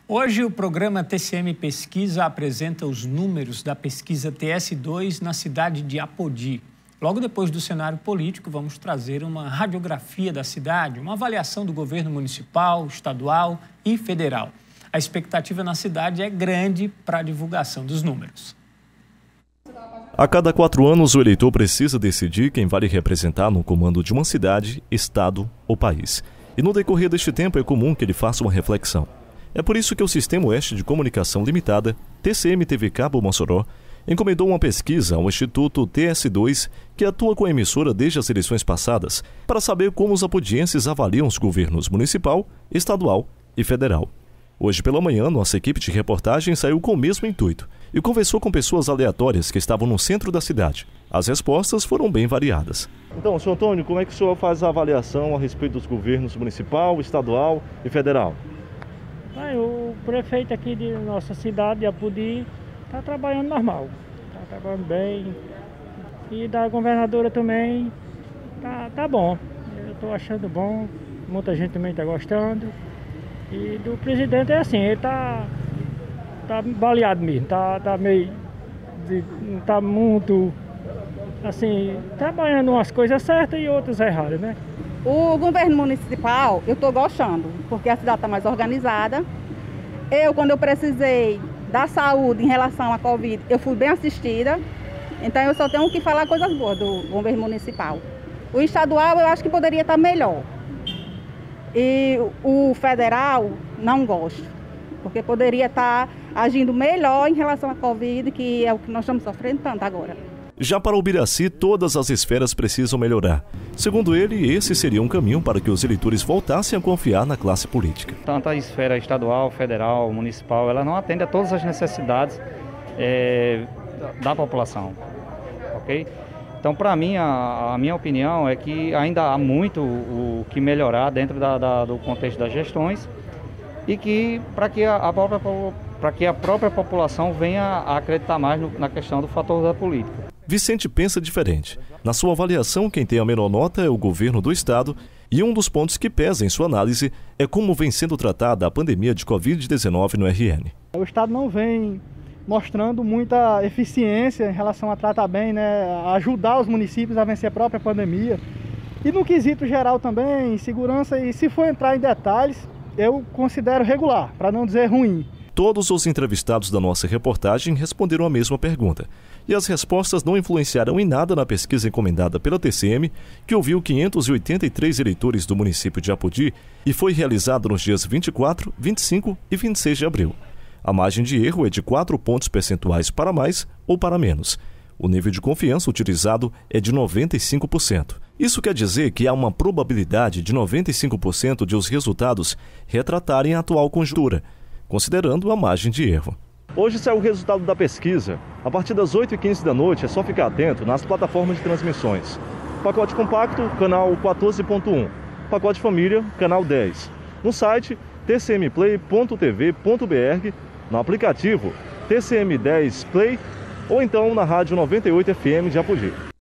Hoje o programa TCM Pesquisa apresenta os números da pesquisa TS2 na cidade de Apodi. Logo depois do cenário político, vamos trazer uma radiografia da cidade, uma avaliação do governo municipal, estadual e federal. A expectativa na cidade é grande para a divulgação dos números. A cada 4 anos, o eleitor precisa decidir quem vai lhe representar no comando de uma cidade, estado ou país. E no decorrer deste tempo é comum que ele faça uma reflexão. É por isso que o Sistema Oeste de Comunicação Limitada, TCM-TV Cabo Mossoró, encomendou uma pesquisa ao Instituto TS2, que atua com a emissora desde as eleições passadas, para saber como os apodienses avaliam os governos municipal, estadual e federal. Hoje pela manhã, nossa equipe de reportagem saiu com o mesmo intuito e conversou com pessoas aleatórias que estavam no centro da cidade. As respostas foram bem variadas. Então, senhor Antônio, como é que o senhor faz a avaliação a respeito dos governos municipal, estadual e federal? O prefeito aqui de nossa cidade, de Apodi, está trabalhando normal, está trabalhando bem. E da governadora também tá bom. Eu estou achando bom, muita gente também está gostando. E do presidente é assim, ele tá baleado mesmo, tá meio, não tá muito, assim, trabalhando umas coisas certas e outras erradas, né? O governo municipal, eu estou gostando, porque a cidade está mais organizada. Quando eu precisei da saúde em relação à Covid, eu fui bem assistida. Então eu só tenho que falar coisas boas do governo municipal. O estadual eu acho que poderia estar melhor. E o federal não gosto, porque poderia estar agindo melhor em relação à Covid, que é o que nós estamos sofrendo tanto agora. Já para Ubiraci, todas as esferas precisam melhorar. Segundo ele, esse seria um caminho para que os eleitores voltassem a confiar na classe política. Tanto a esfera estadual, federal, municipal, ela não atende a todas as necessidades da população, ok? Então, para mim, a minha opinião é que ainda há muito o que melhorar dentro do contexto das gestões e que para que a própria população venha a acreditar mais na questão do fator da política. Vicente pensa diferente. Na sua avaliação, quem tem a menor nota é o governo do estado e um dos pontos que pesa em sua análise é como vem sendo tratada a pandemia de Covid-19 no RN. O estado não vem mostrando muita eficiência em relação a tratar bem, a ajudar os municípios a vencer a própria pandemia. E no quesito geral também, segurança, e se for entrar em detalhes, eu considero regular, para não dizer ruim. Todos os entrevistados da nossa reportagem responderam a mesma pergunta. E as respostas não influenciaram em nada na pesquisa encomendada pela TCM, que ouviu 583 eleitores do município de Apodi e foi realizada nos dias 24, 25 e 26 de abril. A margem de erro é de 4 pontos percentuais para mais ou para menos. O nível de confiança utilizado é de 95%. Isso quer dizer que há uma probabilidade de 95% de os resultados retratarem a atual conjuntura, considerando a margem de erro. Hoje saiu o resultado da pesquisa. A partir das 8h15 da noite é só ficar atento nas plataformas de transmissões. Pacote compacto, canal 14.1. Pacote família, canal 10. No site tcmplay.tv.br, no aplicativo TCM10 Play ou então na rádio 98 FM de Apodi.